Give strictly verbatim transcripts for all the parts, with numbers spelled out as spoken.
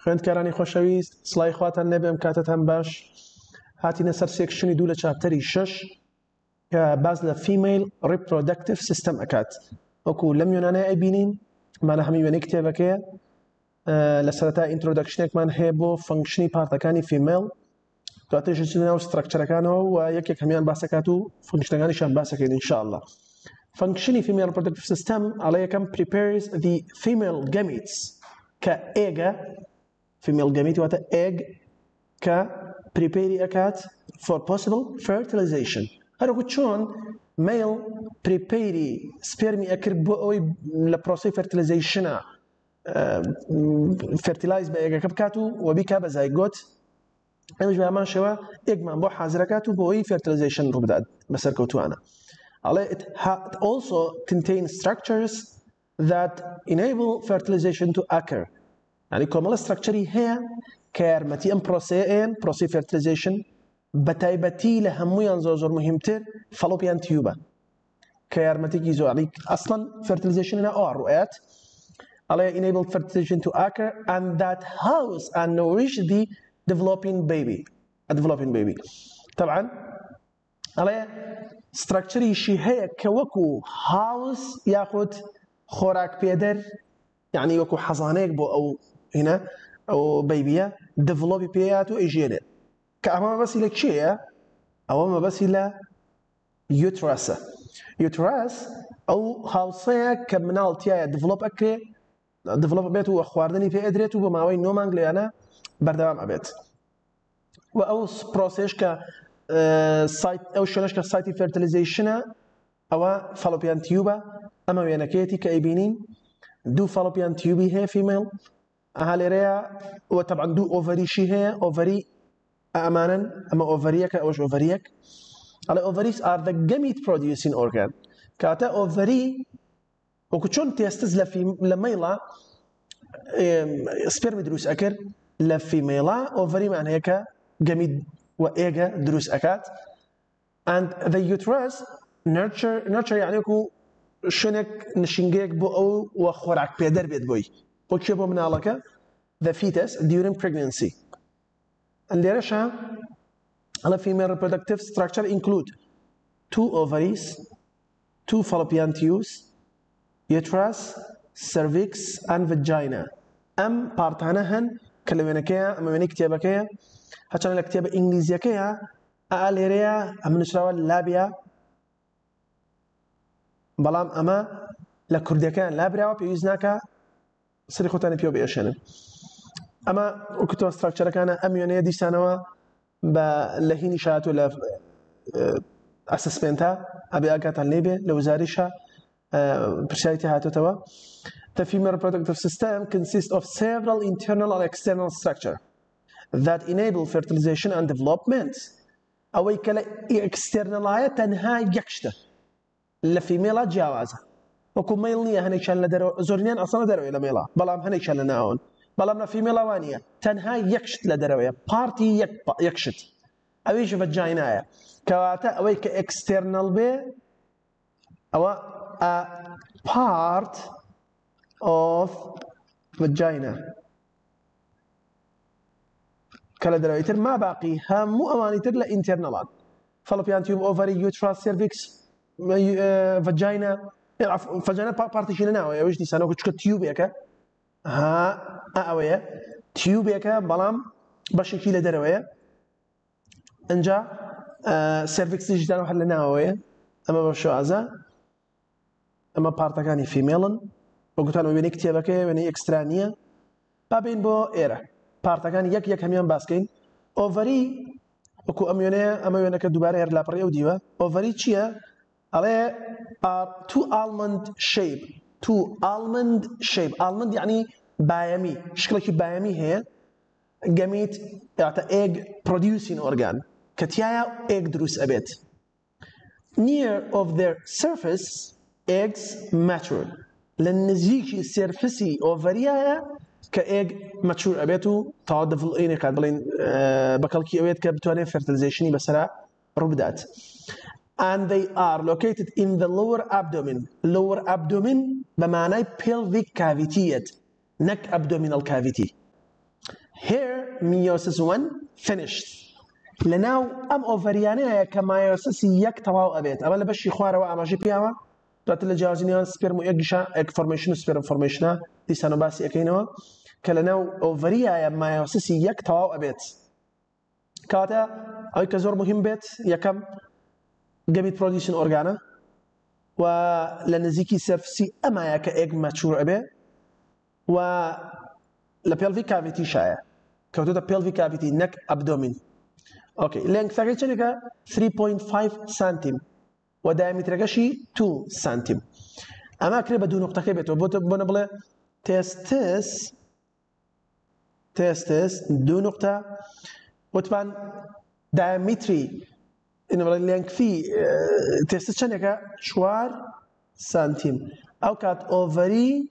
خوێندکارانی خۆشەویست سڵای خواتان لێبێ ئەم کاتتان باش هاتینە سەر سێکشنی دوو لە چاپتەری شەش کە باز لە فیمیل ریپرۆدەکتیڤ سیستەم ئەکات وەکو لەم یۆنانەیە ئەبینین مانە هەمی وێنەی کتێبەکەیە لە سەرەتا ئینترۆدەکشنێکمان هەیە بۆ فەنکشنی پارتەکانی فیمیل دواتر ژچین ناو ستراکچەرەکانەوە و یەکێک هەمیان باسەکات و فەنکشنەکانیشان باسەکەین ئینشاءالله. فەنکشنی فیمیل ریپرۆدەکتیڤ سیستەم ئەڵێ یەکەم prepares the female gametes کە ئێگە female gamete واتە ئێگ کە پریپێری ئەکات for possible fertilization هەروەکو چۆن male پریپێری سپێرمی ئەکرد بۆ ئەوەی لە پرۆسەی fertilizationە fertilize بە ئێگەکە بکات و وەبیکا بە زایگۆت ئەوش بە هەمان شێوە ئێگمان بۆ حازرەکات و بۆ ئەوەی fertilization ڕوو بدات بەسەرکەوتووانە. ئەڵێ it also contains structures that enable fertilization to occur يعني کۆمەڵە ستراکچەری هەیە کە یارمەتی ئەم پرۆسەیەن پرۆسی fertilization بە تایبەتی لە هەموویان زۆر زۆر مهمتر فەڵۆپیان تیوبە کە یارمەتێکی زۆری ئەسڵەن fertilization هنا ئەوە ڕوئات ئەڵێ enable fertilization to occur and that house and nourish the developing baby a developing baby طبعا ئەڵێ ستراکچەریشی هەیە کە وەکو هاوس یاخود خۆراک پێدەر يعني وەکو حەزانەیەک بۆ ئەو هنا ئەو بەیبیە دڤلۆپی پێیات و ئەیژێنێت کە ئەمە مەبەسی لە کێیە؟ ئەوە مەبەسی لە یوتراسە. یوتراس ئەو هاوسەیە کە مناڵتیایە دڤلۆپ ئەکرێ دڤلۆپ بێت و خواردنی پێ ئەدرێت و بە ماوەی نۆ مانگ لەیانە بەردەوام ئەبێت و ئەو پرۆسێش کە ئەو شوێنەش کە سایتی fertilizationە ئەوە فەڵۆپیان تیوبە ئەمە وێنەکەیەتی کە ئەیبینین دوو فەڵۆپیان تیوبی هەیە فیمیل ئەها لێرەیە و طبعا دوو ئۆڤەریشی هەیە ئۆڤەری ئەمانن ئەمە ئۆڤەریەکە ئەوەش ئۆڤەریەک ئەڵێ ئۆڤەریز are the gamete producing organ کاتە ئۆڤەری وەکو چۆن تێستز لە مەیڵە سپێرمی دروست ئەکرد لە فیمیڵە ئۆڤەریمان هەیە کە گەمیت و ئێگە دروست ئەکات and the uterus nurture nurture یعنی وەکو شوێنێک نشینگەیەک بۆ ئەو وە خۆراک پێدەر بێت بۆی بۆ کێ بۆ مناڵەکە the fetus during pregnancy. لێرەشە ئەڵە female reproductive structure include two ovaries, two fallopian tubes, uterus, cervix and vagina. ئەم پارتانە هەن کە لە وێنەکەیە ئەمە وێنەی کتێبەکەیە هەرچەندە لە کتێبە ئینگلیزیەکەیە ئا لێرەیە ئەمە نووسراوە لابیا بەڵام ئەمە لە کوردەکەیان لابراوە پێویست ناکە سری خۆتانی پێوە بێشێنن. ئەمە وەکوتۆ ستراکچەرەکانە ئەم وێنەیە دیسانەوە بە لە هینی شات و لە ئەسسمنتە ئەبێ ئاگاتان لێبێ لە وزاریشە پرسیاریتی هاتوتەوە. The female reproductive system consists of several internal and external structures that enable fertilization and development. ئەوەی کە لە ئێکستێرنەڵایە تەنها یەک شتە لە فیمێڵە جیاوازە وەکو مەیڵ نییە هەنێکیان لە دەرەوە زۆرینیان ئەسڵە دەرەوەی لە مێڵە بەڵام هەنێکیان لە ناوەن بەڵام لە فیمێڵەوە نییە تەنها یەک شت لە دەرەوەیە پارتی یەک شت ئەویش ڤەجاینایە کەواتە ئەوەی کە ئێکستێرنەڵ بێ ئەوە a part of vagina کە لە دەرەوەی تر ما باقی هەموو ئەوانی تر لە ئینتێرنەڵان فەڵۆپیان تیوب ئۆڤەری یوتراس سێرڤیکس vagina vagina پارتیشی لە ناوەیە ئەوەش دیسانە وەکو چکە تیوبێکە ها ئەوەیە تیوبێکە بەڵام بەشێکی لە دەرەوەیە ئەنجا سێرڤیکسیش دیسانەوە هەر لە ناوەیە ئەمە بە شوازە ئەمە پارتەکانی فیمێڵن وەکوتان وێنەی کتێبەکەیە وێنەی ئێکسترا نییە بابین بۆ ئێرە پارتەکانی یەک یەک هەمیان باسکەین. ئۆڤەری وەکو ئەم وێنەیە ئەمە وێنەکە دووبارە هەر لاپەڕی ئەو دیوە ئۆڤەری چییە؟ ئەڵێ two almond shape two almond shape almond یعنی بایەمی شکلێکی بایەمی هەیە گەمیت یاتە egg producing organ کە تیایە egg دروست ئەبێت. near of their surface eggs mature لە نزیکی سێرفسی ئۆڤەریایە کە egg mature ئەبێت و تاوا دەڤڵئینێ کات بڵین بەکەڵکی ئەوێت کە بتوانێت fertilizationی بەسەرا ڕوو بدات. and they are located in the lower abdomen lower abdomen بمعنى pelvic cavity نك abdominal cavity here meiosis one finished لناو ام اوفريانه كمايوسس يك تواو ابيت اما لبشي خواروا اما جي بياوا دات الجازينيان سبيرم اكشا اك فورميشن سبيرم فورميشنا دي سانوباسي اكينوا كلناو اوفريا مايوسس يك تواو ابيت كاتا اي كزور مهم بيت يكم جابيت بروديوسن اورغانا ولنزيكي سيرفسي اما يك اك ماتشور ابي و لبيلفي كافيتي شايا كوتو بيلفي كافيتي نك ابدومين اوكي لينك ثاقي شنكا three point five سنتيم ودايمتر شي two سنتيم اما كري بدو نقطه كبت وبنا بلا تستس تستس دو نقطه وطبعا دايمتري انه بلا لينك في تستس شنكا شوار سنتيم او كات اوفري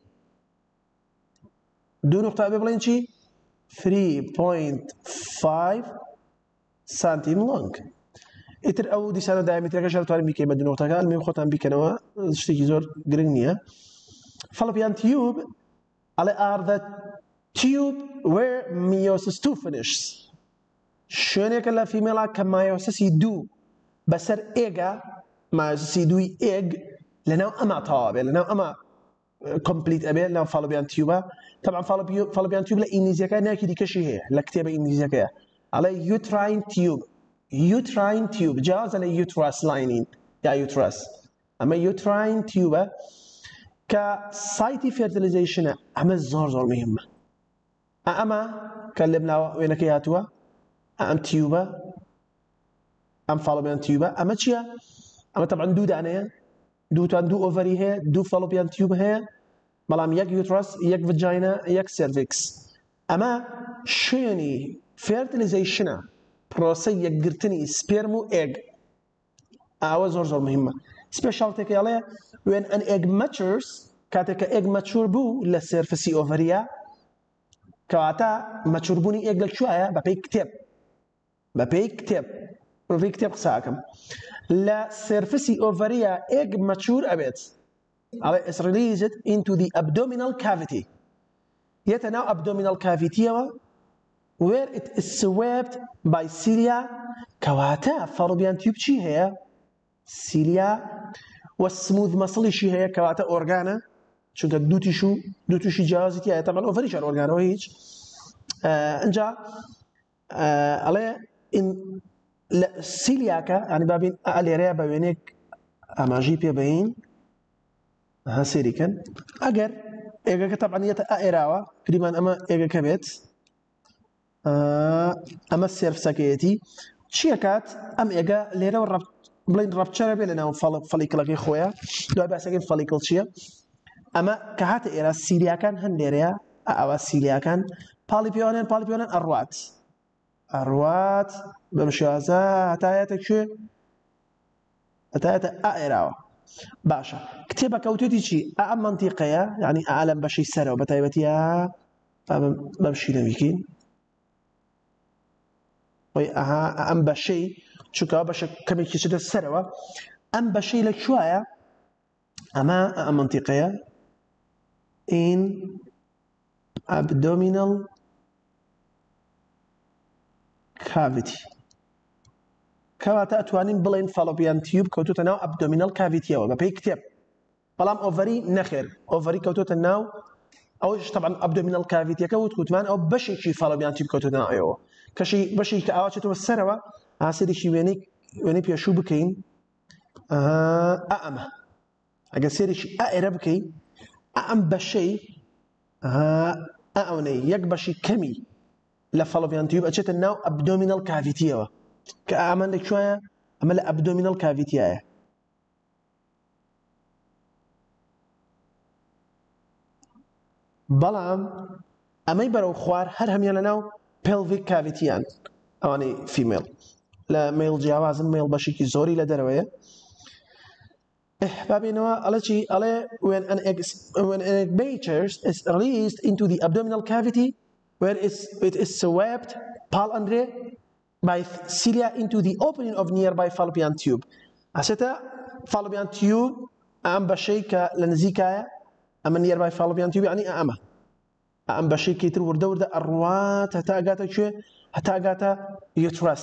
دو نقطه ببلين شي three point five سنتيم لونج اتر او دي سنه دايمتر كشر تواري ميكي بدون نقطه قال مي خوتان بيكنوا شتي زور جرينيا fallopian tube على are the tube where meiosis two finishes شنو كلا في ملا كمايوسس يدو بسر ايجا مايوسس يدو ايج لنا اما طاب لنا اما complete ابي لنا fallopian tube طبعا fallopian tube لا انجليزيه كان ناكي دي كشي هي لا كتابه انجليزيه على uterine tube uterine tube جاز على uterus lining يا uterus اما uterine tube كسايتي fertilization اما زور زور مهمه اما كلمنا وينك يا توا ام تيوبا ام fallopian tube اما تشيا اما طبعا دود انا دو تان دو اوفري هي دو fallopian tube هي ملام يك uterus يك vagina يك cervix اما شيني fertilization بروسي يقرتني سبيرمو egg أو زور زور مهمة special take عليه when an egg matures كاتك egg mature بو للسيرفسي اوفريا كواتا mature بوني egg لشوية ببي كتب ببي كتب ببي كتب ساكم للسيرفسي اوفريا egg mature أبيت على is released into the abdominal cavity يتناو abdominal cavity where it is swept by cilia كواتا fallopian tube شي هي cilia والسموث muscle شي هي كواتا organa شو قد دوتي شو دوتي شي جازتي هي طبعا اوفريش organa وهيج آه انجا آه على ان سيلياكا يعني بابين اليريا بابينك اما جي بي باين ها سيريكن اجر ايجا طبعا يتا ايراوا كريمان اما ايجا كبت اما السيرف ساكيتي شيكات ام ايجا ليرا ورب بلين رابتشر بي لنا فاليكل كي خويا لو با ساكين فاليكل شيا اما كهات ايرا سيليا كان هنديريا او سيليا كان باليبيونن باليبيونن اروات اروات بمشازا تايتك شو تايتا ايراوا باشا كتبه كوتيتي شي ام منطقيه يعني اعلم بشي سنه وبتايبتيا بمشي نبيكين وي اها ام بشي شو كابش كم كيشد السروه ام بشي لك شويه اما ام منطقيه in abdominal cavity كواتا اتوانين بلين fallopian tube كوتو تناو abdominal cavity او بيكتب بلام اوفري نخر اوفري كوتو تناو او طبعا abdominal cavity كوت كوتمان او بشي شي fallopian tube كوتو تناو ايوه كشي بشي كاواتو السروه هاسيدي شي وينيك ويني بيا شو بكين اه اما اجا سيري شي ايربكي ام بشي اه اوني يك بشي كمي لا fallopian tube اجت الناو abdominal cavity او كأعمل لك شوية عمل abdominal cavity آه. بلام أما يبرو خوار هر هم يلناو pelvic cavity يعني أواني female لا male جوازن male بشيكي زوري لدروية إيه بابي نوا على شيء على when an egg when an egg matures is released into the abdominal cavity where it is swept pal Andre by cilia into the opening of nearby fallopian tube. أستا fallopian tube أم بشيء كلنزيكا أما nearby fallopian tube يعني أما ئەم بەشەی کەیتر وردە وردە ئەڕوات هەتا ئەگاتە کوێ هەتا ئەگاتە uterus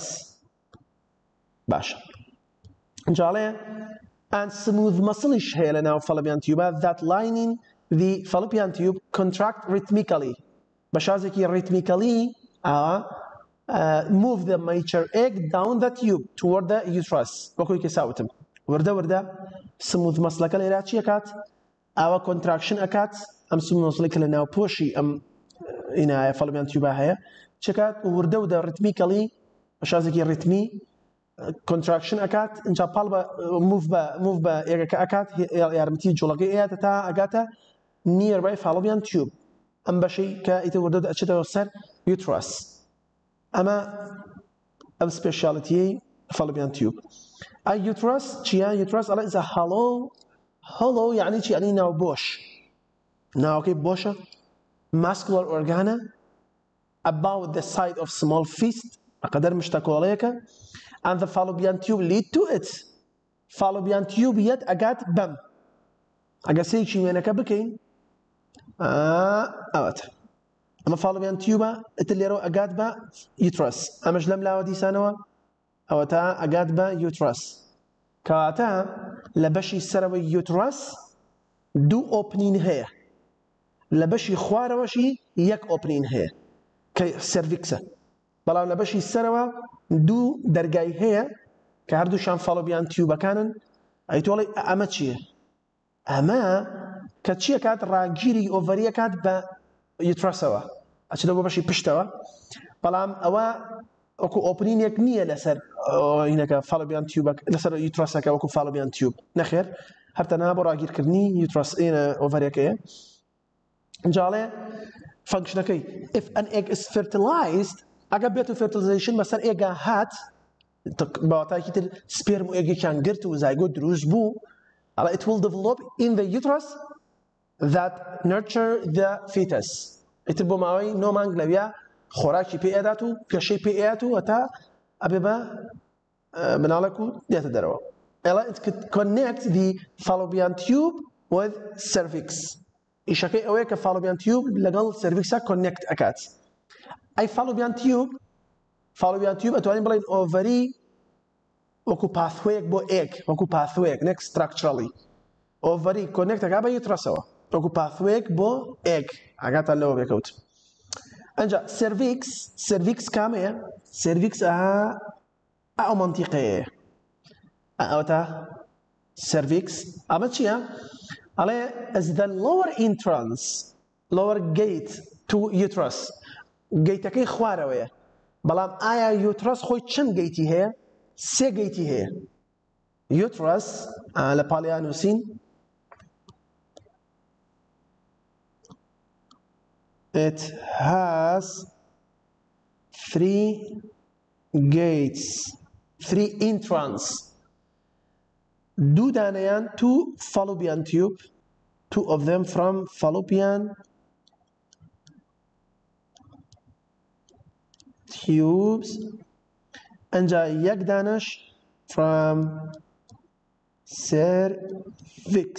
باشە جاڵێ and smooth muscles هەیە لە ناو fallopian tube that lining the fallopian tube contract rhythmically بەشازێکی rhythmically uh, uh, move the mature egg down the tube toward the uterus وەکوی کە ساوتم وردە وردە smooth muscleەکە لێرا چی ئەکات ئاوا contraction ئەکات ئەم smooth muscle کە لە ناو پۆشی ئەم ئینایە fallopian tube هەیە چکات وردە وردە rhythmically بەشازێکی ڕیتمی contraction ئەکات اینجا پاڵ بە move بە move بە ئێگەکە ئەکات یارمەتی جوڵەکەی ئێاتە تا ئەگاتە nearby fallopian tube ئەم بەشەی کە ئیتر وردە ئەچێتەوە سەر uterus ئەمە ئەم سپێشیاڵیتیەی fallopian tube ئای uterus چیە uterus ئەڵێ is a hollow hollow یعنی چی یعنی ناو بۆش ناوەکەی بۆشە muscular organa about the size of small fist بقدر مشتكوليكا and the fallopian tube lead to it fallopian tube يد أجات بم أجاسي شيء وينك بكين آه أوت أما fallopian tube إتليرو أجات با uterus أما جلم لا ودي سنوا أوتا أجات با uterus كاتا لبشي سروي uterus دو opening هي لبشي خوار وشي يك opening هي كي سيرفيكسا بەڵام لە بەشی سەرەوە دوو دەرگای هەیە کە هەردووشان fallopian tube-ەکانن ئەیتۆڵی ئەمە چییە؟ ئەمە کە چییە کات ڕاگیری ئۆڤەریە کات بە uterus-ەوە ئەچێتە بۆ بەشی پشتەوە بەڵام ئەوە وەکو ئۆپنینێک نییە لەسەر ئینەکە fallopian tube لەسەر uterus-ەکە وەکو fallopian tube نەخێر هەرتەنها بۆ ڕاگیرکردنی uterus ئۆڤەریەکەیە جاڵێ فانکشنەکەی if an egg is fertilized ئەگە بێت و fertilization بەسەر ئێگا هات بەواتایکی تر سپێرم و ئێگێکیان گرت و زایگۆت دروست بوو ئەڵێ it will develop in the uterus that nurture the fetus ئیتر بۆ ماوەی نۆ مانگ لەویا خۆراکی پێ ئێدات و گەشەی پێ ئێات و هەتا ئەبێ بە مناڵێک و دێتە دەرەوە ئەڵێ it could connect the fallopian tube with cervix ئیشەکەی ئەوەیە کە fallopian tube لەگەڵ cervix-ا connect ئەکات ئەی fallopian tube fallopian tube ئەتوانین بڵێن ئۆڤەری وەکو پاثوەیەک بۆ ئێگ وەکو پاثوەیەک نەک structurally ئۆڤەری connect ئەکات بە uterus-ەوە وەکو پاثوەیەک بۆ ئێگ ئەگاتە لەوە بێکەوت ئەنجا cervix cervix کامەیە cervix ئەها ئەو مەنتیقەیە ئەوەتە cervix ئەمە چییە؟ ئەڵێ as the lower entrance lower gate to uterus گەیتەکەی خوارەوەیە بەڵام ئایا uterus خۆی چەند گەیتی هەیە؟ سێ گەیتی هەیە uterus لە پاڵیان نووسین it has three gates three entrance دوو دانەیان two fallopian tube two of them from fallopian tubes ئەنجا یەک دانەش from cervix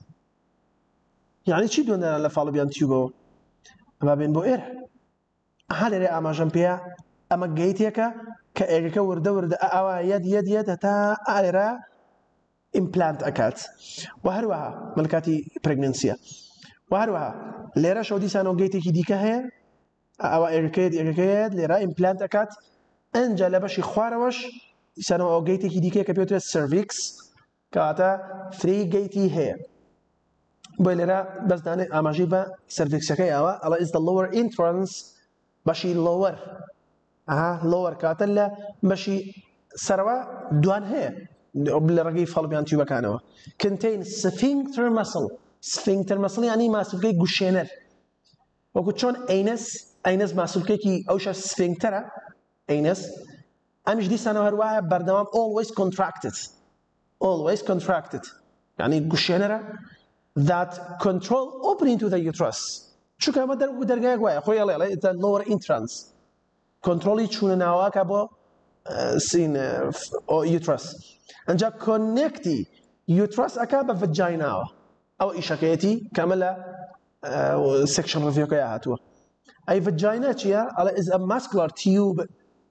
یعنی چی دوێن دانە لە fallopian tube-ەوە ئەمە بێن بۆ ئێرە ئەها لێرە ئاماژەم پێیە ئەمە گەیتێکە کە ئێگەکە وردە وردە ئەوە یەد یەد یەد هەتا ئالێرە implant ئەکات و هەروەها مەلکاتی پرێگنەنسیە و هەروەها لێرە شەو دیسانەوە گەیتێکی دیکە هەیە ئەوە ئێگەکەیت ئێگەکەیت لێرە implant ئەکات ئەنجا لە بەشی خوارەوەش دیسانەوە ئەو گەیتێکی دیکەیە کە پێوترێت cervix کەواتە three گەیتی هەیە بۆی لێرە بەسدانێ ئاماژەی بە cervixەکەی ئەوە ئەڵە is the lower entrance بەشی lower ئەها lower کاتە لە بەشی سەرەوە دوان هەیە لە ڕێگەی fallopian tube-ەکانەوە contain sphincter muscle sphincter muscle یعنی ماسولکەی گوشێنەر وەکو چۆن ئەینەس ئەینەس ماسولکەیەکی ئەوشە sphincterە ئەینەس ئەمیش دیسانەوە هەروایە بەردەوام always contracted always contracted یعنی گوشێنەرە that control opening to the uterus چونکە ئەمە دەرگو دەرگایەک وایە خۆی ئەڵێ ئەڵێ the lower entrance کۆنتڕۆڵی چوونە ناواکە بۆ سین uterus ئەنجا کۆنێکتی uterus ئەکا بە vaginaەوە ئەو ئیشەکەیەتی کامە لە سێکشن ڕڤیۆکەیە هاتووە أي vagina چیە؟ ئەڵێ is a muscular tube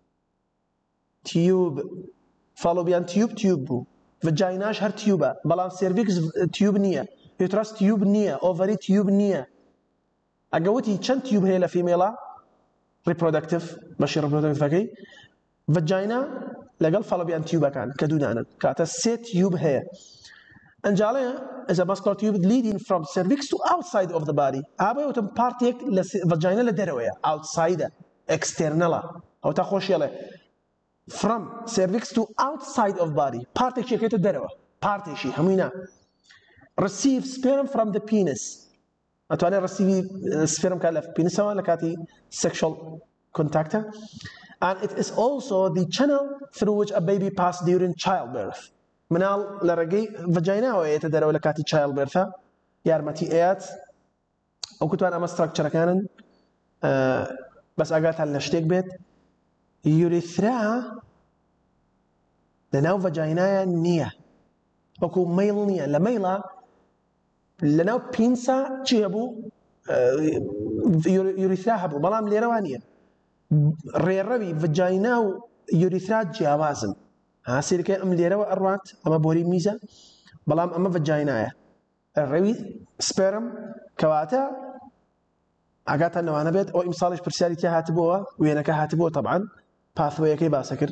tube fallopian tube tube بوو vaginaش هەر tube بەڵام cervix tube نییە uterus tube نییە ovary tube نییە ئەگە وتی چەند tube هەیە لە فیمێڵە reproductive بەشی reproductiveەکەی vagina لەگەڵ fallopian tubeەکان کە دوودانن کاتە سێ tube هەیە ئەنجاڵەیە is a muscular tube leading from cervix to outside of the body ئابە وتم پارتێک لە vagina لە دەرەوەیە outside externalە ئەو تا خۆشیەڵێ from cervix to outside of body پارتێکی یەکێتە دەرەوە پارتێکی هەمووی نا receive sperm from the penis ئەتوانێت receive sperm کات لە پینسەوە لە کاتی sexual contact and it is also the channel through which a baby passes during childbirth مناڵ لە ڕێگەی vaginaەوە ئێتە دەرەوە لە کاتی childbirth یارمەتی ئەیات ئەو کوتوان ئەمە structureەکانن بەس ئاگاتان لە شتێک بێت urethra لەناو vaginaە نییە وەکو مەیڵ نییە لە مەیڵە لەناو پینسا چی هەبوو urethra هەبوو بەڵام لێرەوە نییە ڕێڕەوی vagina و urethra جیاوازن هاسیرکە ئەم لێرەوە ئەڕوات ئەمە بۆری میزە بەڵام ئەمە vaginaە ڕێوی سپێرم کەواتە ئاگاتان لەوانە بێت ئەو ئیمساڵیش پرسیاری تیا هاتبووە وێنەکە هاتبووە طبعا پاثوەیەکەی باسە کرد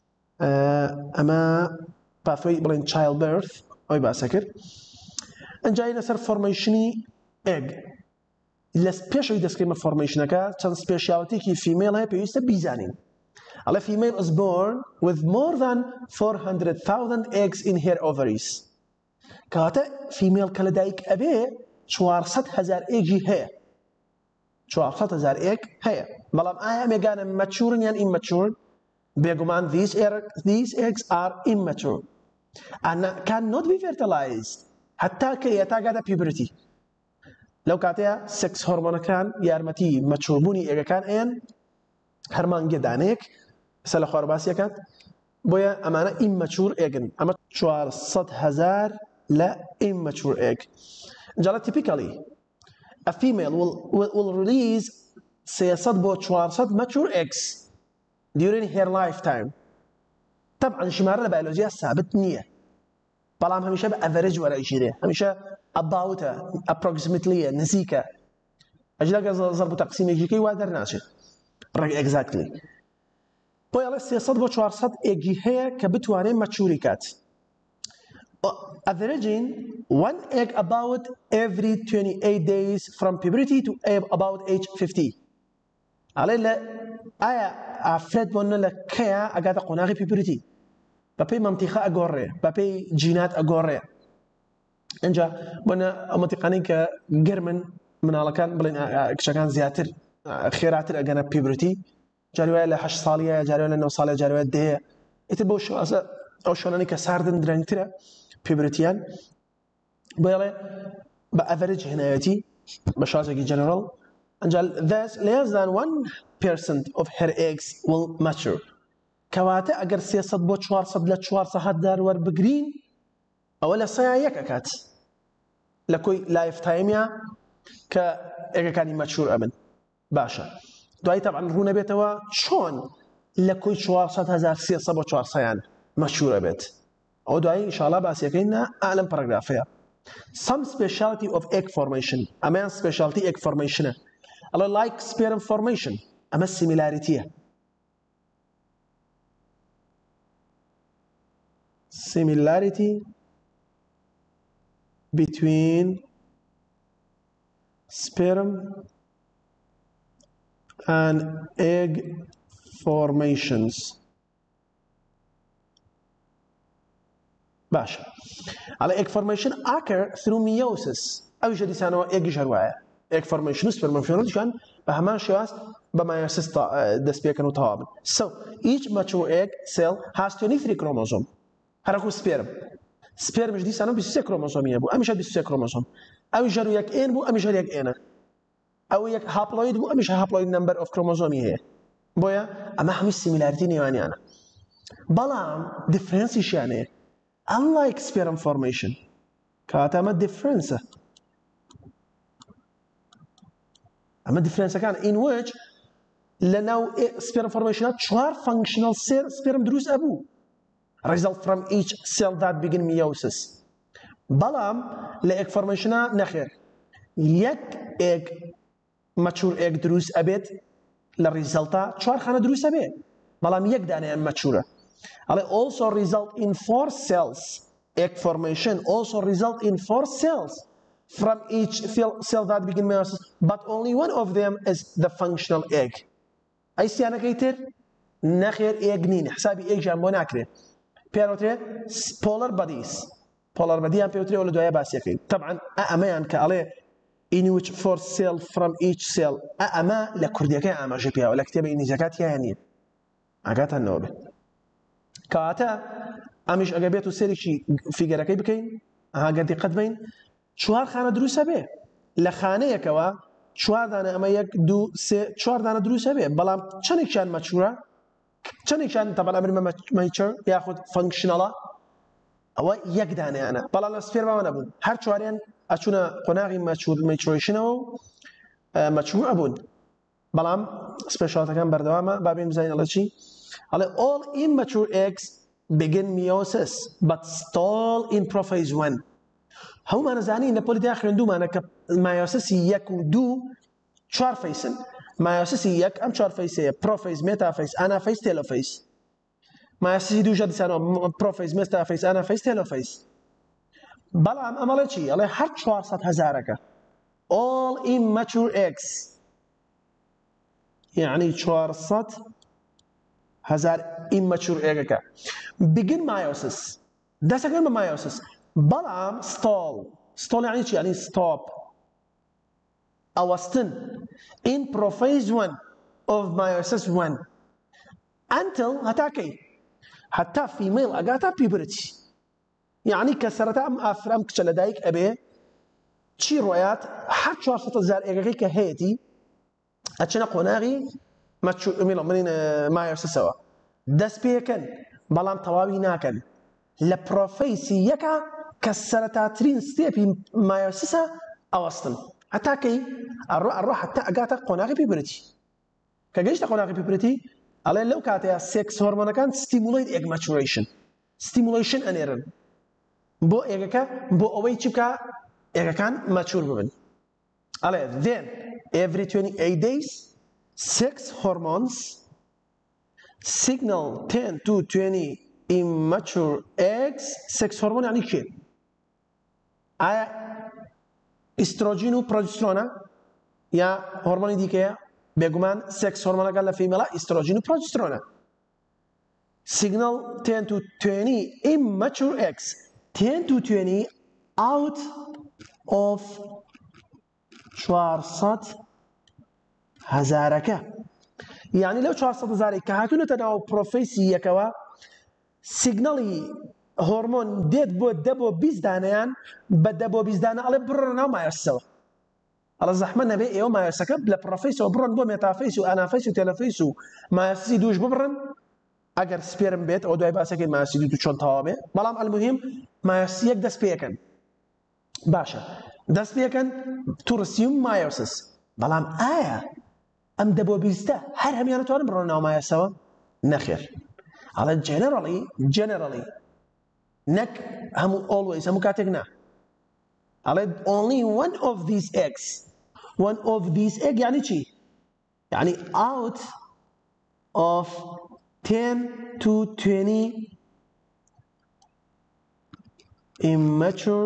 ئەمە پاثوەی بڵێن childbirth ئەوی باسە کرد ئەنجای لەسەر فۆرمەیشنی ئێگ لە پێشەوەی دەستکەیمە فۆرمەیشنەکە چەند سپێشیاڵیتێکی فیمێڵ هەیە پێویستە بیزانین ئەڵێ female is born with more than four hundred thousand eggs in her ovaries کەواتە فیمێڵ کە لەدایک ئەبێ چوارسەد هەزار ئێگی هەیە چوارسەد هەزار ئێگ هەیە بەڵام ئایا مێگانە مەچورن یان immature بێگومان these these eggs are immature and cannot be fertilized حتا کە ئێتاگاتە puberty لەو کاتەیە سێکس هۆرمۆنەکان یارمەتی مەچوربوونی ئێگەکان ئێن هەرمانگە دانەیەک سە لە خوارباسیەکات بۆیە ئەمانە immature ئێگن ئەمە چوارسەد هەزار لە immature egg جاڵە typically a female will, will, will release سێسەد بۆ چوارسەد mature eggs during her lifetime طبعا ژمارە لە بایۆلۆژیا ثابت نییە بەڵام هەمیشە بە average وەرەگیرێ هەمیشە about approximately نزیکە ئەجلەگە زەرب و تەقسیمێکیکەی وا دەرناچێت ڕێک exactly بۆی ئەڵێ سێسەد بۆ چوارسەد ئێگی هەیە کە بتوانێت مەچوری کات averaging one egg about every twenty-eight days from puberty to about age fifty ئەڵێ لە ئایا ئافرەت بۆنە لە کەیە ئەگاتە قۆناغی puberty بەپێی مەمتیخە ئەگۆڕێ بەپێی جینات ئەگۆڕێ ئەنجا بۆنە ئەو مەنتیقانەی کە گەرمن مناڵەکان بڵێن کچەکان زیاتر خێراتر ئەگەنە puberty جاری وایە لە هەشت ساڵیە جاری وایە لە نۆ ساڵیە جاری وایە دەیە ئیتر بۆ شوازە ئەو شوێنانی کە ساردن درەنگترە pubertyیان بۆیڵێ بە average هێنایەتی بە شازێکی general ئەنجا thus less than one percent of her eggs will mature کەواتە ئەگەر سێسەد بۆ چوارسەد لە چوارسەد داروەربگرین ئەوە لە سەیە یەک ئەکات لە کۆی لایفتایمیا کە ئێگەکانی مەچور ئەبن باشە دوایی تەبعاً ڕوونە بێتەوە چۆن لە کۆی چوارسەد هەزار سێسەد بۆ چوارسەیان مەچورە بێت ئەو دوایی ئینشاڵڵا باسیەکەینە ئالەم پەرەگرافەیە some speciality of egg formation ئەمەیان speciality egg formationە ئەڵێ like sperm formation ئەمە similarity similarity between sperm and egg formations باشا على egg formation occur through meiosis أو جدي سانو egg جرواية egg formation sperm formation كان بهمان شواس بميوسيس دس بيكنو تهابن so each mature egg cell has twenty-three chromosome هركو sperm sperm جدي سانو بيسوسي كروموسومية بو أمشى بيسوسي كروموسوم أو جرو يك إن بو أمشى يك إنا أو يك هابلويد بو أمشى هابلويد number of chromosome هي بويا أما هم similarity نيواني أنا بلام difference يعني unlike sperm formation كاتما difference ئەمە دیفرەنسەکان in which لەناو سپێرم فۆرمێشنە چوار functional سپێرم دروست ئەبوو result from each cell that begin meiosis بەڵام لە egg formationna نەخێر یەک egg mature egg دروست ئەبێت لە ریزەڵتا چوار خانە دروست ئەبێ بەڵام یەک دانەیان مەچورە ئەڵێ also result in four cells egg formation also result in four cells from each cell that begin meiosis but only one of them is the functional egg ئەی سیانەکەی تر نەخێر egg نین حسابی egg ژیان بۆ ناکرێت پێوترێ polar bodies polar body یان پێوترێ لە دوایە باسیەکەی طبعا ئەمەیان کە ئەڵێ in which four cell from each cell ئەمە لە کوردیەکەی ئاماژە پیاوە لە کتێبە ئینگلیزیەکە تیایە نییە ئاگاتانەوە بێت کەواتە ئەمیش ئەگە بێت و سێرێکی فیگەرەکەی بکەین ئاگەر دیقەت بین چوار خانە دروستە بێ لە خانەیەکەوە چوار دانە ئەمە یەک دوو سێ چوار دانە دروستە بێ بەڵام چەندێکیان مەچورە چەندێکیان تەبەن ئەمرمە مەیچەر یاخود فەنکشنەڵە ئەوە یەک دانەیانە بەڵام لە سپێرماوە نەبوون هەر چواریان ئەچوونە قۆناغی مەچوریشنەوە و مەچوور ئەبوون بەڵام سپێشالەکان بەردەوامە بابین بزانین ئەڵێ چی ئەڵێ all immature eggs begin meiosis but stall in prophase one هەمومان نەزانین لە پۆلیدا خوێندوومانە کە مایۆسیسی یەک و دوو چوار فەیسن مایۆسیسی یەک ئەم چوار فەیسەیە پرۆفەیز مێتافەیس ئانافەیس تێلۆفەیس مایۆسیسی دووژە دیسانەوە پرۆفەیز مێتافەیس ئانافەیس تێلۆفەیس بەڵام ئەمەڵێ چی ئەڵێ هەر چوارسەد هەزارەکە all immature eggs یعنی چوارسەد هەزار immature egg begin meiosis دەسەکەن بە meiosis بەڵام stall stall یعنی چی یعنی stop ئەوەستن in prophase one of meiosis one until هەتاکەی هەتا female ئەگاتە puberty یعنی کە سەرەتا ئەم ئافرە ئەم کچە لەدایک ئەبێ چی ڕۆیات هەر چوارسەد هەزار ئێگەکەی کە هەیەی ئەچنە قۆناغی منین مایۆسیسەوە دەست پێکەن بەڵام تەواوی ناکەن لە پرۆفەیسی یەکە کە سەرەتاترین ستێپی مایۆسیسە ئەوەستن هەتاکەی ئەڕۆ ئەڕۆ هەتا ئەگاتە قۆناغی پیبرەتی کە گەیشتە قۆناغی پیبرەتی ئەڵێ لەو کاتەیە سێکس هۆرمۆنەکان ستیمولیت egg maturation ستیمولیشن ئەنێرن بۆ ئێگەکە بۆ ئەوەی چ بکە ئێگەکان مەچور ببن ئەڵێ then every twenty-eight days six hormones signal ten to twenty immature eggs sex hormone يعني كي آية استروجين و بروجسترون يا هرمون ديكيا بيجمان sex hormone قال فيميلا استروجين و بروجسترون signal ten to twenty immature eggs ten to twenty out of چوارسەد هەزارەکە یعنی لەو چوارسەد هەزارێک کە هاتوونەتە ناو پرۆفەیسی یەکەوە سیگنەڵی هۆرمۆن دێت بۆ دە بۆ بیست دانەیان بە دە بۆ بیست دانە ئەڵێ بڕۆنە ناو مایۆسیسەوە ئەڵە زەحمە نەبێ ئێوە مایۆسەکە لە پرۆفەیسەوە بڕۆن بۆ مێتافەیس و ئانافەیس و تێلەفەیس و مایۆسیسی دووش ببڕن ئەگەر سپێرم بێت ئەو دوای باسەکەی مایۆسی دوو چۆن تەواو بێ بەڵام ئەلموهیم مایۆسی یەک دەست پێکەن باشە دەست پێکەن توورسیوم مایۆسیس بەڵام ئایا ئەم دە بۆ بیستە هەر هەمیان دەتوانن بڕۆن ناو مایۆسەوە نەخێر ئەڵێ جێنەڕەڵی جێنەڕەڵی نەک هەموو always هەموو کاتێک نا ئەڵێ only one of these eggs one of these egg یعنی چی یعنی out of ten to twenty immature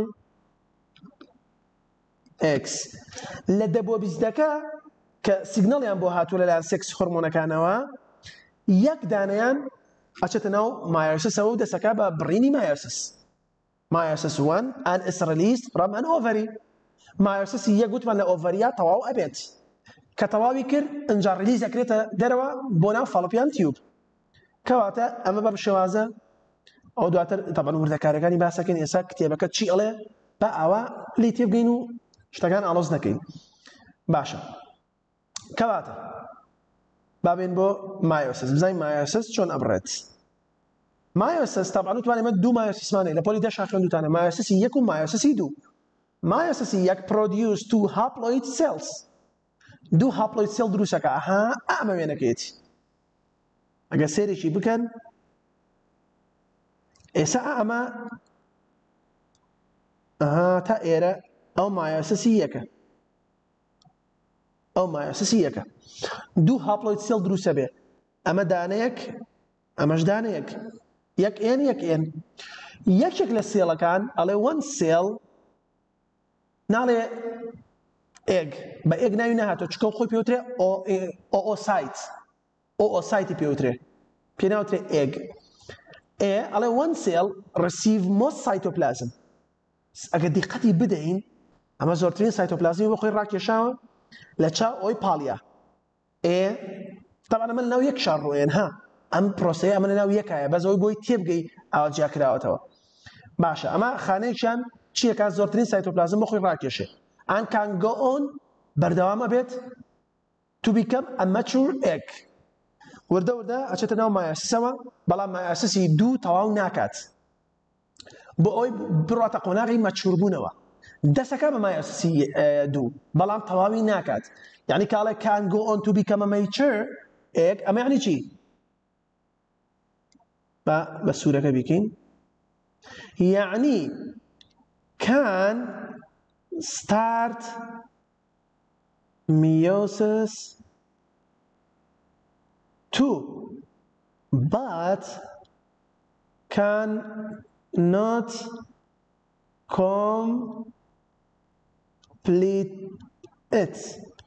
eggs لە دە بۆ بیستەکە کە سیگنەڵیان بۆ هاتووە لەلایەن سێکس هۆرمۆنەکانەوە یەک دانەیان ئەچێتە ناو مایۆسیسەوە و دەسەکە بە بڕینی مایۆسیس مایۆسیس one and is released from an ovary مایۆسیسی یەک گوتمان لە ئۆڤەریا تەواو ئەبێت کە تەواوی کرد ئەنجا ریلیز ئەکرێتە دەرەوە بۆ ناو فاڵۆپیان تیوب کەواتە ئەمە بەم شێوازە ئەو دواتر تەبەن وردەکارەکانی باسەکەن ئێستا کتێبەکە چی ئەڵێ بە ئاوا لی تێبگەین و شتەکان ئاڵۆز نەکەین باشە کەواتە بابێن بۆ مایۆسیس بزانین مایۆسیس چۆن ئەبڕێت مایۆسیس تەبعاً توانێمە دوو مایۆسیسمانەیە لە پۆلی دەشا خوێندووتانە مایۆسیسی یەک و مایۆسیسی دوو مایۆسیسی یەک produce two haploid cells دوو هاپلۆید سێڵ دروستەکە ئەها ئەمە وێنەکەیەتی ئەگە سێرێکی بکەن ئێستا ئەمە ئەها تا ئێرە ئەو مایۆسیسی یەکە ئەو مایۆسیسی یەکە دوو هاپلۆید سێڵ دروستە بێ ئەمە دانەیەک ئەمەش دانەیەک یەک ئێن یەک ئێن یەکێک لە سێڵەکان ئەڵێ وەن سێڵ ناڵێ ئێگ بە ئێگ ناوی نەهاتۆ چکە خۆی پێوترێ ئۆئۆسایت ئۆئۆسایتی پێوترێ پێ ناوترێ ئێگ ئێ ئەڵێ وەن سێڵ ڕسیڤ مۆست سایتۆپلازم ئەگەر دیقەتی بدەین ئەمە زۆرترین سایتۆپلازمی بۆ خۆی ڕاکێشاوە لە چاو ئەوی پاڵیا ئێ طبعا ئەمە لەناو یەک شار ڕۆیەن ها ئەم پرۆسەیە ئەمە لەناو یەکایە بەس ئەوەی بۆی تێبگەی ئاوا جیاکراوەتەوە باشە ئەمە خانەیەکیان چیەکە زۆرترین سایتۆپلازم بۆ خۆی ڕاکێشێ and can go on بەردەوام ئەبێت to become a mature egg وردە وردە ئەچێتە ناو مایۆسیسەوە بەڵام مایۆسیسی دوو تەواو ناکات بۆ ئەوەی بڕاتە قۆناغی مەچوربوونەوە دەسەکە بە مایۆسیسی دوو بەڵام تەواوی ناکات یعنی کاڵێ can go on to become a mature egg ئەمە یعنی چی؟ بە سوورەکە بیکەین یعنی can start meiosis two but can not complete it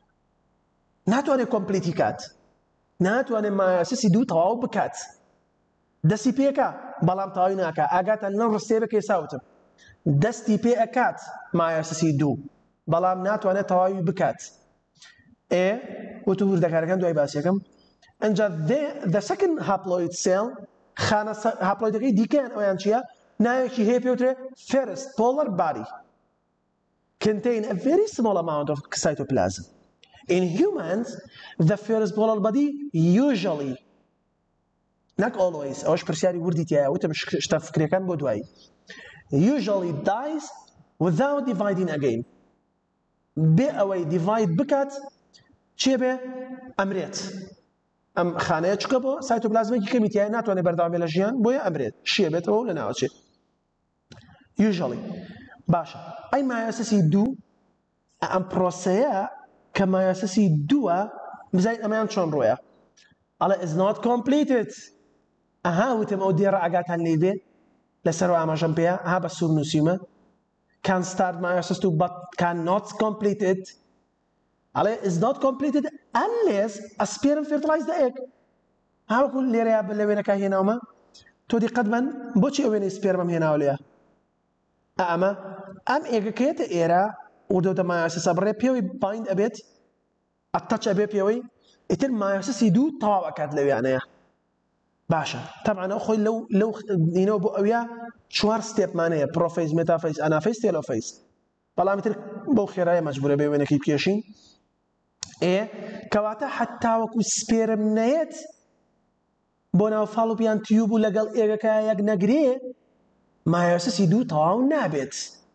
ناتوانێت کۆمپلیتی کات ناتوانێت مایۆسیسی دوو تەواو بکات دەستی پێکە بەڵام تەواوی ناکە ئاگاتە لەم ڕستێبەکەی ساوتم دەستی پێ ئەکات مایۆسیسی دوو بەڵام ناتوانێت تەواوی بکات ئێ وتو وردەکارەکان دوای باسیەکەم ئەنجا the second haploid cell خانە هاپلۆیدەکەی دیکەیان ئەویان چییە ناوێکی هەیە پێوترێ first polar body contain a very small amount of cytoplasm in humans the first polar body usually not always ئەوەش پرسیاری وردی تایە وتم شتە فکرەکان بۆ دوایی usually dies without dividing again بێ ئەوەی divide بکات چێ بێ ئەمرێت ئەم خانەیە چکە بۆ سایتۆپلازمێکی کەمی تایە ناتوانێت بەردەوام بێ لە ژیان بۆیە ئەمرێت شیە بێتەوە لە ناوچێت usually باشە ئەی مایۆسیسی دوو ئەم پرۆسەیە کە مایۆسیسی دووە بزانین ئەمەیان چۆن ڕۆیە ئەڵێ is not completed ئەها وتم ئەو دێڕە ئاگاتان لێ بێ لەسەرەوە ئاماژەم پێیە ئەها بە سوور نووسیمە can start meiosis two but cannot complete it ئەڵێ is not completed unless a sperm fertilize the egg هاوەکو لێرەیە لە وێنەکە هێناومە تۆ دیقەت بن بۆچی ئەو وێنەی سپێرمەم هێناوە لێە ئەمە ئەم ئێگەکەیەتە ئێرە وردەوتە مایۆسیسە بڕێ پێوەی بایند ئەبێت ئەتەچ ئەبێ پێوەی ئیتر مایۆسیسی دوو تەواو ئەکات لەوێانەیە باشە طبعا ئەو خۆی لەو لەو دینەوە بۆ ئەویا چوار ستێپمانەیە پرۆفیز مێتافیز ئەنافیز تێلۆفیز بەڵام ئیتر بەو خێرایە مەجبورە بێ وێنەکەی بکێشین ئێ کەواتە حتا وەکو سپێرم نەیەت بۆ ناو فاڵۆپیان تیوب و لەگەڵ ئێگەکە یەک نەگرێ مایۆسیسی دوو تەواو نابێت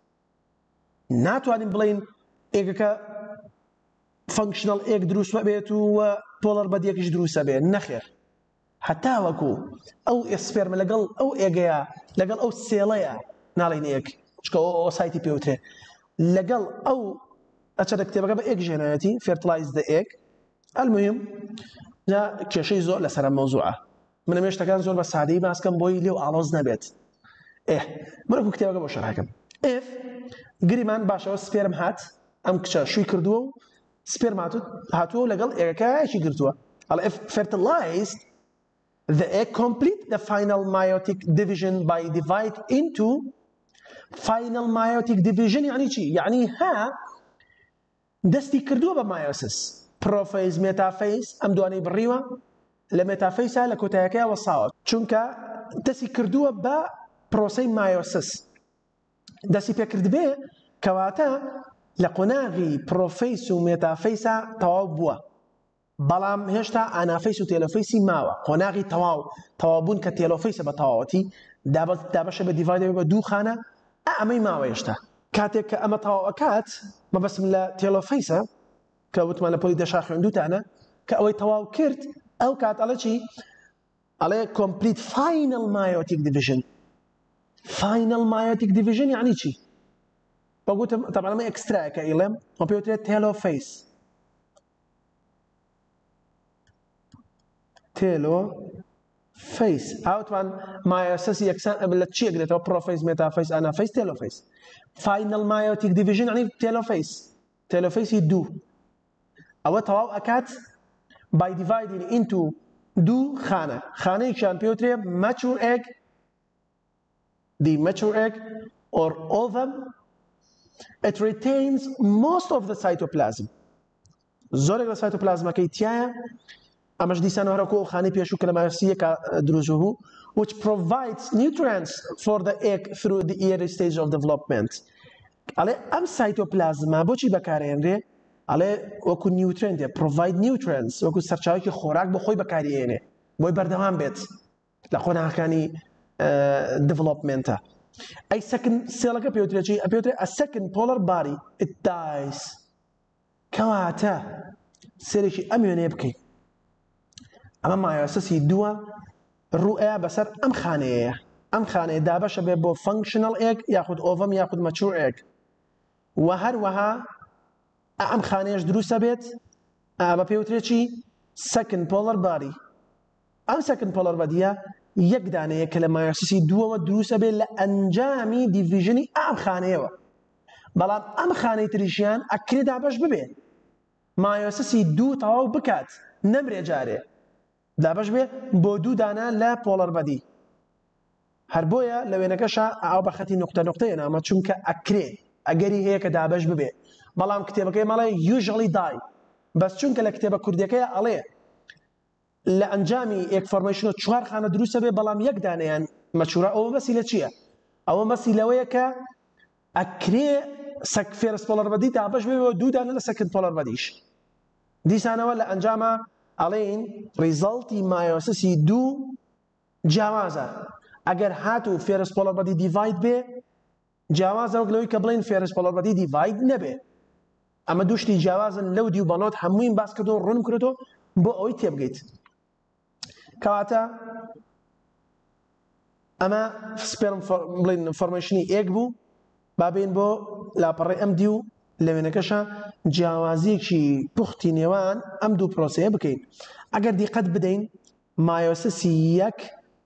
ناتوانین بڵین ئێگەکە فانکشنال ئێگ دروست بێت و پۆلەر بەدیەکیش دروستە بێت نەخێر حتا وەکو ئەو ئێسپێرمە لەگەڵ ئەو ئێگەیە لەگەڵ ئەو سێڵەیە ناڵین ئێگ چکە ئەو سایتی پێوترێ لەگەڵ ئەو ئەچەرە کتێبەکە بە ئێگ ژێنایەتی fertilize the egg المهم جا کێشەی زۆر لەسەر ئەم مەوزوعە من ئەم شتەکان زۆر بە سادەیی باسکەم بۆی لێو ئاڵۆز نەبێت ئێ بەرەکو کتێبەکە بۆ شەرحەکەم if گریمان باشەوە سپێرم هات ئەم کچە شووی کردووە و سپێرم هاتووە لەگەڵ ئێگەکەیەکی گرتووە ئەڵێ if fertilized the egg complete the final meiotic division by divide into final meiotic division يعني چی؟ يعني ها دەستی کردووە بە مایۆسیس پرۆفیز مێتافیز ئەم دوانەی بڕیوە لە مێتافیسا لە کۆتاییەکەی وەساوە چونکە دەستی کردووە بە پرۆسەی مایۆسیس دەستی پێکرد بێ کەواتە لە قۆناغی پرۆفیس و مێتافیسا تەواو بووە بەڵام هێشتا ئانافیس و تێلۆفیسی ماوە قۆناغی تەواو تەواوبوون کە تێلۆفیسە بە تەواوەتی دابەشە بە دیڤایدەوە بە دوو خانە ئەمەی ماوە هێشتا کاتێک کە ئەمە تەواو ئەکات مەبەستم لە تێلۆفیسە كوتمان لبولي دشاخ عنده تانا كأوي تواو كرت أو كات على شيء على complete final meiotic division. final meiotic division يعني شيء بقول طبعا ما إكسترا كإلهم وبيوتري تيلوفيس تيلو فيس أو طبعا مايوسيس يكسان قبل تشيء قلت بروفيس ميتافيس أنا فيس تيلوفيس. final meiotic division يعني تيلوفيس تيلوفيس يدو أو تواو أكات by dividing into دو خانة خانة كان بيوتري mature egg the mature egg or ovum it retains most of the cytoplasm زورك السيتوبلازم كيتيا أمش دي سنة هركو خانة بيشو كلمة سية كدروجه which provides nutrients for the egg through the early stage of development. على أم سيتوبلازم بوشي بكارين ري على وكو nutrient provide nutrients وكو سرچاوي كي خوراك بخوي بكارينه بوي بردوام بيت لخونا كاني development. أي second cell كبيوتري شيء بيوتري a second polar body it dies كواتا سيرشي أميوني بكي أما ما يسسي دوا الرؤية بسر أم خانية أم خانية دابا شبه بو functional egg ياخد ovum ياخد mature egg وهر وها أم خانيش دروسة بيت أما بيوتريتشي second polar body أم second polar body يك دانية كلمة يسسي دوا ودروسة بيت لأنجامي ديفيجني أم خانية بلام أم خانية تريشيان أكري داباش ببين ما يسسي دو تواو بكات نمري جاري دابش به بودو دانا لا بولر بدي هربويا لو انكشا او بختي نقطه نقطه انا ما تشونك اكري اجري هيك دابش به بلام كتابك مالي يوجوالي داي بس چونك لكتابه كرديك عليه لانجامي اك فورميشن چوار خانه دروسه به بلام يك دانه يعني مشهوره او مسيله چيه او مسيله ويك اكري سك فيرس بولر بدي دابش به دو دانا سكند بولر بديش دي سنه ولا انجامه علين ريزلتي مايوسيس يدو جوازا اگر هاتو فيرس بولر بدي ديفايد به جوازا وقلوي كبلين فيرس بولر بدي ديفايد نبه اما دوشتي جوازا لو ديو بانوت همين باس كدو رون كردو بو اوي تيبقيت كواتا اما سبيرم بلين فورميشني ايقبو بابين بو لابري ام ديو لوينكشا جوازيكشي بوختي نيوان ام دو بروسيه بكين اگر دي قد بدين مايوسيسيك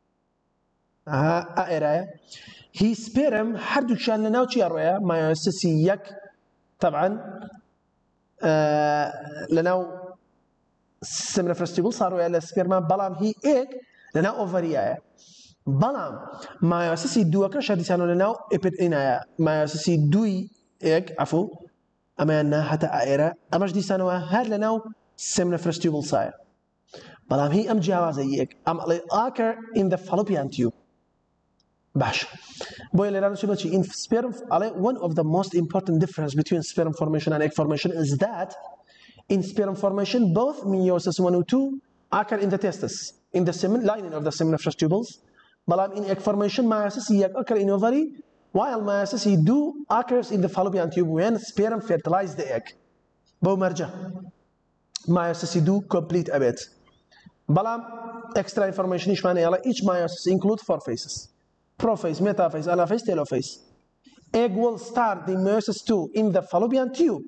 ها ايرايا هي سبيرم حردو كشان لناو تشي ارويا مايوسيسيك طبعا آه لناو سمنفرستيبل صاروا على سبيرما بلام هي ايك لناو اوفريايا بلام مايوسيسي دوكا شاديسانو لناو ابيد انايا مايوسيسي دوي ايك عفو أما أنها حتى أيرا أمش دي سنوة هاد لناو seminiferous tubal sire بلام هي أم جوازة يك أم على occur in the fallopian tube باش بوي اللي رانو شبه in sperm على one of the most important difference between sperm formation and egg formation is that in sperm formation both meiosis one and two occur in the testis in the semen lining of the seminiferous tubals بلام in egg formation meiosis يك occur in ovary while meiosis do occurs in the fallopian tube when sperm fertilize the egg. بو مرجع meiosis do complete a bit. بلام extra information إيش معناه يلا each meiosis include four phases. Prophase, metaphase, anaphase, telophase. Egg will start the meiosis two in the fallopian tube.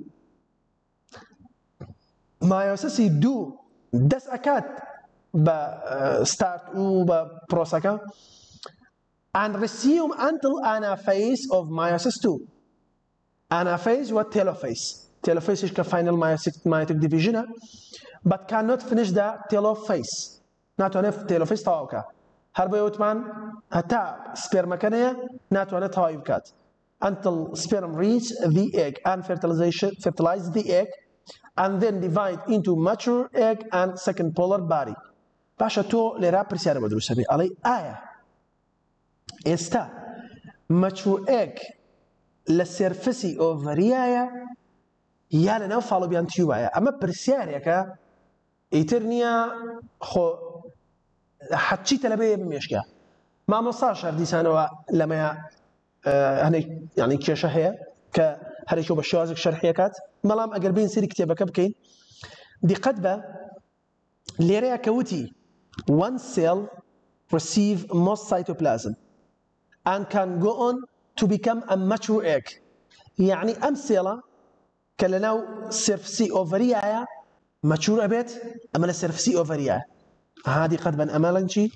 meiosis do das أكاد ب start و ب prosaka and resume until anaphase of meiosis two. Anaphase what telophase. Telophase is the final meiotic division, but cannot finish the telophase. Not only telophase تواوكا. هربا يوتمان هتا sperm كنية not only تواوكات until sperm reach the egg and fertilization fertilize the egg and then divide into mature egg and second polar body. باشا تو لرا برسالة مدروسة بي علي آية. استا mature egg للسيرفسي اوفريايا يا لنا فالوبيان تيوبايا اما برسياريكا ايترنيا خو حتشي تلبيه بمشكا ما مصاشر دي سانوا لما آه يعني يعني كيشا هي ك هەرێکەوە بە شێوازێک شەرحیەکات بەڵام ئەگەر بین سری کتێبەکە بکەین دیقەت بە لێرەیە کەوتی one cell receive most cytoplasm and can go on to become a mature egg يعني ئەم سێڵە کە لەناو سرفسی ئۆڤەریایە مەچور ئەبێت ئەمە لە سرفسی ئۆڤەریایە ها دیقەت بن ئەمە لەنگ چی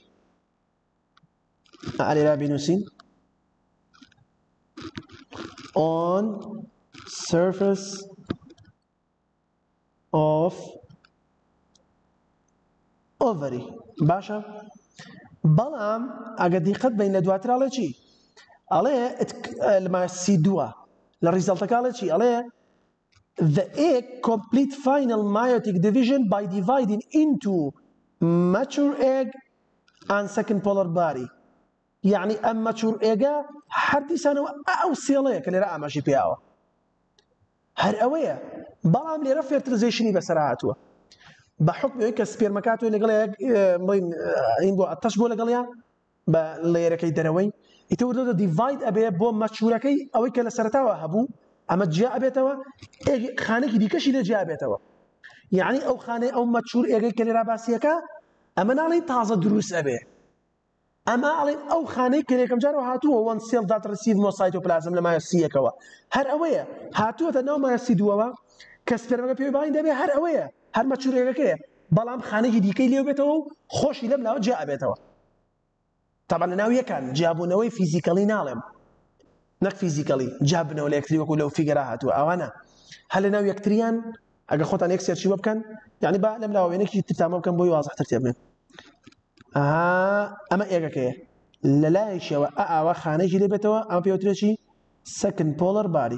ئالێرا بینوسین on surface of ovary باشە بەڵام ئەگەر دیقەت بین لە دواتراڵێ چی ئەڵێ لەمە سی دووە لە ڕیزەڵتەکاڵێ چی ئەڵێ the egg complete final meiotic division by dividing into mature egg and second polar body يعني ئەم mature egg هەر دیسانەوە ئەو سێڵەیە کە لێرە ئاماژی پێیاوە هەر ئەوەیە بەڵام لێرە فێرتیلایزیشنی بەسەر هاتووە بە حکمەوەی کە سپێرمەکاتوی لەگەڵ بڵین این بۆ ئەتەش بۆ لەگەڵیان بە لێرەکەی دەرەوەی ئیتر وردە دیڤاید ئەبێ بۆ مەچورەکەی ئەوەی کە لە سەرەتاوە هەبوو ئەمە جیا ئەبێتەوە خانێکی دیکەشی لە جیا ئەبێتەوە یعنی ئەو خانەی ئەو مەچور ئێگەی کە لێرە باسیەکە ئەمە ناڵێن تازە دروست ئەبێ ئەمە ئەڵێن ئەو خانەی کە یەکەم جارەوە هاتووە وان سێل دات ڕسیڤ مۆسایتۆپلازم لە مایۆسیەکەوە هەر ئەوەیە هاتووەتە ناو مایۆسی دووەوە کە سپێرمەکە پێی باین دەبێ هەر ئەوەیە هەر مەچور ئێگەکەیە بەڵام خانێکی دیکەی لێو بێتەوە و خۆشی لەم ناوە جیا ئەبێتەوە طبعا لە ناو یەکان جیابوونەوەی فیزیکەڵی ناڵێم نەک فیزیکەڵی جیابنەوە لە یەکتری وەکو لەو فیگەرا هاتووە ئەوانە هەر لە ناو یەکتریان ئەگەر خۆتان یەک سێرچی بۆ بکەن یعنی با لەم لاوێنێکی ترتامە بکەن بۆی وازەحتر تێ بێن ئەمە ئێگەکەیە لە لایشەوە ئاوا خانەیەکی لێ بێتەوە ئەمە پێوترێکی second polar body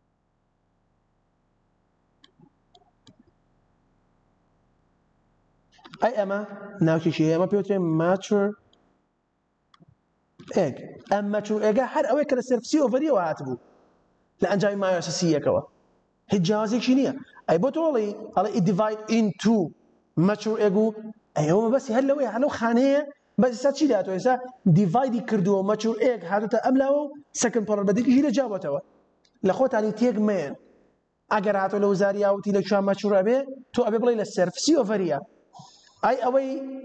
ئەی ئەمە ناوکیشی ئەمە پێوترێ mature egg ئەم mature egg هەر ئەوەی کە لە سەرفسی ئۆڤەریەوە هاتبوو لە ئەنجامی مایۆسیسیەکەوە هیچ جیاوازێکی نییە ئەی بۆ تۆڵی ئەڵێ it divide into mature egg و ئەوە بەسی هەر لەوەیە هەلەو خانەیە بەس ئێستا چی داتەوە ئێستا دیڤایدی کردووە mature egg هاتوتە ئەم لاوە و second polar بەدیکیشی لە جابەتەوە لە خۆتانی تێک مێن ئەگەر هاتۆ لە وزاری یاوتی لە کوێ mature ئەبێ تۆ ئەبێ بڵێ لە سەرفسی ئۆڤەریە ئەی ئەوەی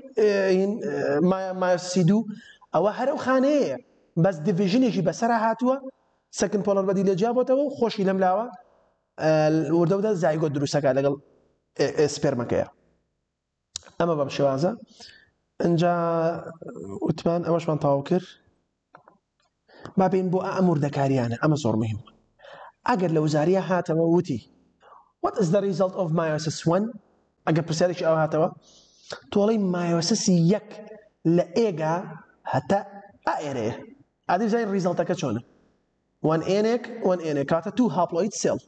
مایۆسی دوو ئەوە هەرەو خانەیە بەس دیڤیژنێکی بەسەرا هاتووە second polar بەدی لە جابەتەوە و خۆشی لەم لاوە وردەودە زایگۆت دروستەکە لەگەڵ سپێرمەکەیە ئەمە بەم شێوازە ئەنجا وتمان ئەوەشمان تەواو کرد با بین بۆ ئەم وردەکاریانە ئەمە زۆر مهم ئەگەر لە وزاریە هاتەوە وتی what is the result of meiosis one ئەگەر پرسیارێکی ئەو هاتەوە تۆڵی مایۆسیسی یەک لە ئێگا هەتا ئائێرەیە ئادی بزانین ریزەڵتەکە چۆنە one ئێنێک one ئێنێک کاتە two haploid cell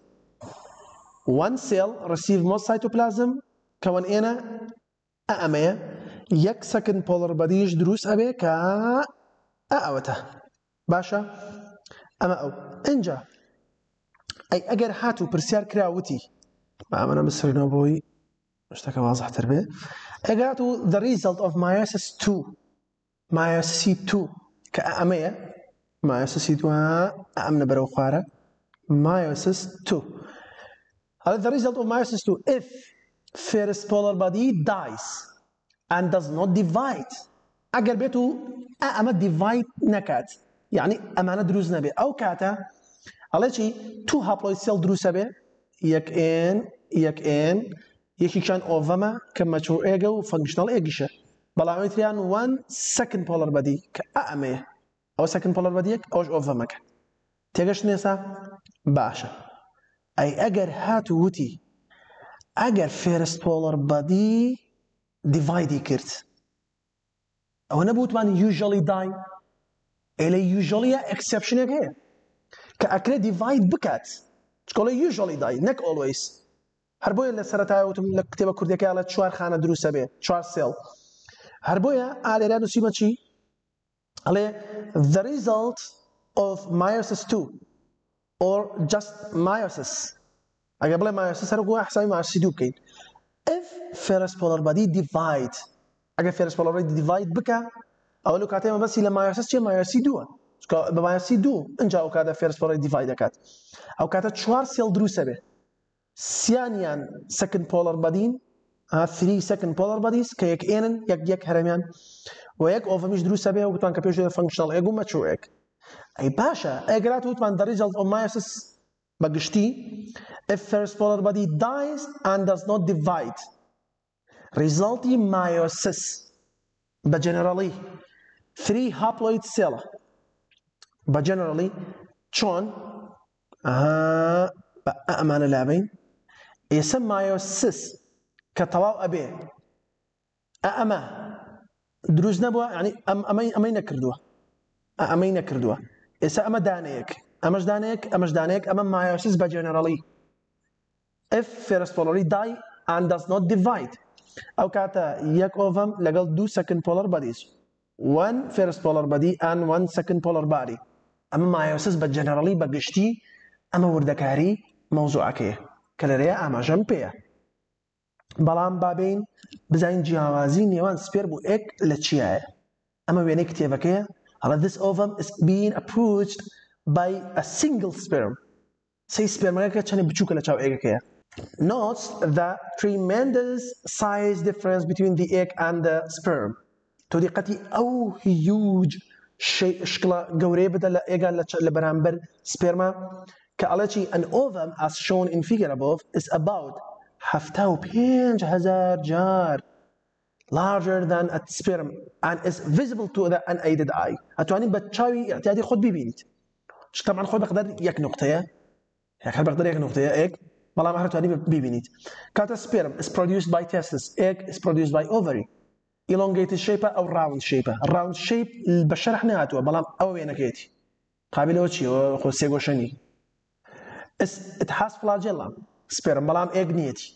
one cell receive most cytoplasm کە one ئێنە ئەمەیە یەک second polar بەدیش دروست ئەبێ کە ئەوەتە باشە ئەمە ئەو ئەنجا ئەی ئەگەر هاتوو پرسیار کراوتی ئەمەە بسڕینەوە بۆی شتەکە وازەحتر بێ ئەگات و the result of meiosis two meiosis two کە ئەمەیە meiosis two ئەمنە بەرەو خوارە meiosis two هذا the result of meiosis two if first polar body dies and does not divide ئەگەر بێت و ئەمە divide نەکات یعنی ئەمانە دروست نەبێ ئەو کاتە ئەڵێ چی two haploid cell دروستە بێ یەک ئێن یەک ئێن یەکیشان ئۆڤەمە کە mature egg و functional eggiشە بەڵام ئەوەتریان one second polar body کە ئەمەیە ئەوە second polar body یەک ئەوەش ئۆڤەمەکە تێگەشتن ئێستا باشە ئەی ئەگەر هات و وتی ئەگەر first polar body دیڤایدی کرد ئەوە نەبووتمان usually die ئێلە usually exceptionێک هەیە کە ئەکرێ divide بکات چکۆڵی usually die نەک always هەر بۆیە لە سەرەتایەوتم لە کتێبە کوردەکەی ئەڵێ چوار خانە دروستە بێ چوار سێڵ هەر بۆیە ئالێرا نووسیمە چی ئەڵێ the result of meiosis two or just meiosis ئەگەر بڵێ meiosis هەر وەکو حسابی meiosis دوو بکەین if first polar body divide ئەگەر first polar body divide بکە ئەوە لەو کاتەیە مەبەستی لە meiosis چیە meiosis دووە بەمایەسی دوو ئەنجا ئەو کاتە فێرست پۆڵەری دیڤای دەکات ئەو کاتە چوار سێڵ دروستە بێ سیانیان سەکند پۆڵەر بەدین three second polar bodies کە یەک ئێنن یەک یەک هەرەمیان و یەک ئۆڤەمیش دروستە بێ و گوتمان کە پێش فانکشنال ئێگ و مەچوو ئێگ ئەی باشە ئەگەرات وتمان the result of meiosis بەگشتی if first polar body dies and does not divide resulty meiosis بە generally three haploid cell بە generally چۆن ئەمانە لابین ئێستا meiosis کە تەواو ئەبێ ئەمە دروست نەبووە ینی ئەمەی نەکردووە ئەمەی نەکردووە ئێستا ئەمە دانەیەک ئەمەش دانەیەک ئەمەش دانەیەک ئەمە meiosis بە generally if first polarly die and does not divide ئەو کاتە یەک ئۆڤەم لەگەڵ دوو second polar bodies one first polar body and one second polar body ئەمە meiosis بە generally بەگشتی ئەمە وردەکاری مەوزوعەکەیە کە لەرەیە ئاماژەم پێیە بەڵام بابین بزانین جیاوازی نێوان سپێرم و ئێگ لە چیایە ئەمە وێنەی کتێبەکەیە هەڵە this ovum is being approached by a single sperm سەی سپێرمەکە چەندێک بچووکە لە چاو ئێگەکەیە notes the tremendous size difference between the egg and the sperm تۆ دیقەتی ئەو huge شکڵە گەورەیە بدە لە ئێگە لە بەرامبەر سپێرمە کە ئەڵێ چی an ovum as shown in figure above is about هەفتە و پێنج هەزار جار larger than a sperm and is visible to the unaided eye ئەتوانین بە چاوی احتیاطی خۆت ببینیت طبعا خۆی بەقدر یەک نقطەیە هەر بەقدر یەک نقطەیە ئێگ بەڵام هەر توانی ببینیت کاتە sperm is produced by testes egg is produced by ovary elongated shape أو round shape round shape بە شەرح نهاتووە بەڵام ئەوە وێنەکەیەتی قابلەوە چیەوە خۆ سێگۆشەنی it has flagella sperm بەڵام egg نیەتی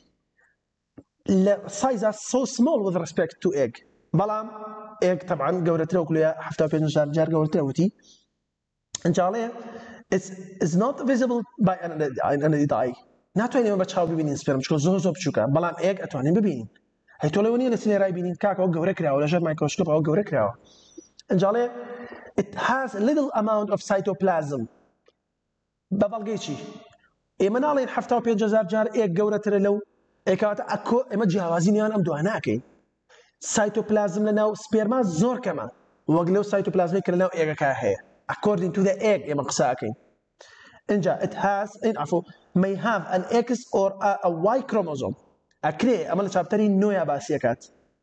لە size so small with respect to egg بەڵام egg طبعا گەورەترە و کولێ هەفتە و پێنج هەزار جار گەورەترە وتی ئەنجاڵێ is not visible by unaided eye ناتوانین بە چاو ببینین سپێرم چکە زۆر زۆر بچووکە بەڵام ئێگ ئەتوانین ببینین هەی تۆ لەوە نیە لە سینێرای بینین کاکەوە گەورە کراوە لەژێر مایکرۆسکۆپ ئەوە گەورە کراوە ئەنجاڵێ it has a little amount of cytoplasm بە بەڵگەی چی ئێمە ناڵێن هەفتە و پێنج هەزار جار ئێگ گەورەترە لەو ئێکاتە ئەکۆ ئێمە جیاوازی نێوان ئەم دوانە ناکەین سایتۆپلازم لە ناو سپێرما زۆر کەمە وەک لەو سایتۆپلازمی کە لە ناو ئێگەکە هەیە according to the egg ئێمە قساکەین اینجا it has in عفو may have an X or a, a Y chromosome ئەکرێ ئەمە لە چاپتەری نۆیا باسیەکات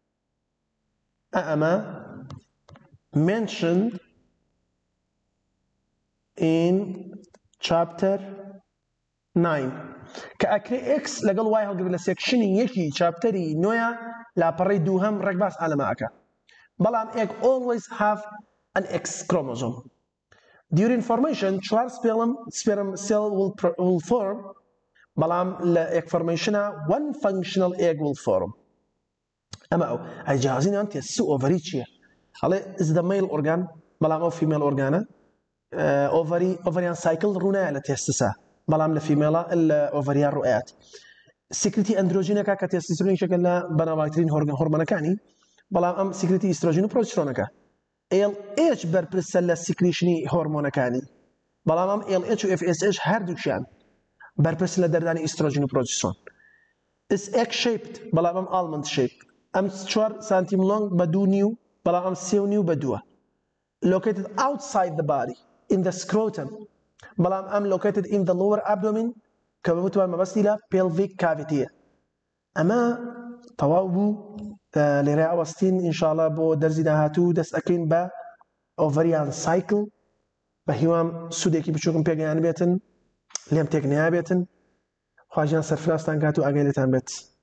ئەمە mentioned in chapter nine کە ئەکرێ X لەگەڵ Y هەڵگرت لە سێکشنی یەکی چاپتەری نۆیا لاپەڕەی دووهەم ڕێک باس ئالەماکە بەڵام egg always have an X chromosome during formation چوار sperm sperm cell will, will form بەڵام لە egg formation one functional egg will form ئەمە ئەو ئەی جیاوازی نێوان تێسس و ئۆڤەری چییە هەڵێ is the male organ بەڵام ئەو female organە ئۆڤەری ئۆڤەریان سایکل ڕوونایە لە تێستسا بەڵام لە فیمێڵە لە ئۆڤەریان ڕوئات سیکریتی ئەندرۆژینەکە کە تێستۆستێرۆنیشەکە لە بەناوبانگترین هۆرمۆنەکانی بەڵام ئەم سیکریتی ئیسترۆژین و پرۆجسترۆنەکە إل إتش بەرپرسە لە سیکریشنی هۆرمۆنەکانی بەڵام ئەم إل إتش و إف إس إتش هەردووکیان بەرپرس لە دەردانی ئیسترۆژین و پرۆجسترۆن is egg shaped بەڵام ئەم almond shaped ئەم چوار سانتیم لۆنگ بە دوو نیو بەڵام ئەم سێ و نیو بە دووە located outside the body in the scrotum بەڵام ئەم located in the lower abdomen کە بەوتمان مەبەستی لە pelvic cavity ئەمە تەواو بوو لێرە ئەوەستین ئینشاءڵڵا بۆ دەرزی داهاتوو دەست ئەکەین بە ئۆڤەریان سایکل بە هیوام سوودێکی بچووکم پێگەیان بێتن لێم تێک نیا بێتن خواژیان سەرفراستان کات و ئاگای لێتان بێت